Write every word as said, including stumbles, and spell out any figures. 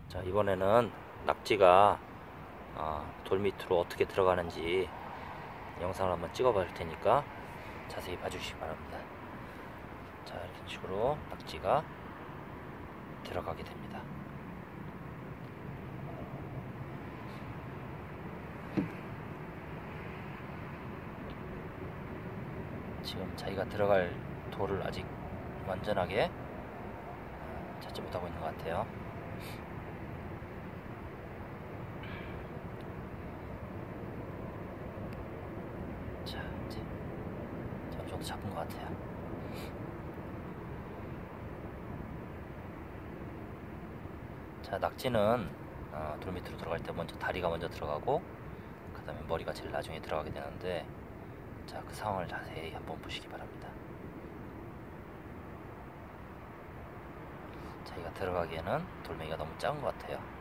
자, 이번에는 낙지가 어, 돌 밑으로 어떻게 들어가는지 영상을 한번 찍어 볼 테니까 자세히 봐주시기 바랍니다. 자, 이런 식으로 낙지가 들어가게 됩니다. 지금 자기가 들어갈 돌을 아직 완전하게 찾지 못하고 있는 것 같아요. 자, 이제 어느 정도 잡은 것 같아요. 자, 낙지는 어, 돌 밑으로 들어갈 때 먼저 다리가 먼저 들어가고 그 다음에 머리가 제일 나중에 들어가게 되는데, 자, 그 상황을 자세히 한번 보시기 바랍니다. 자기가 들어가기에는 돌멩이가 너무 작은 것 같아요.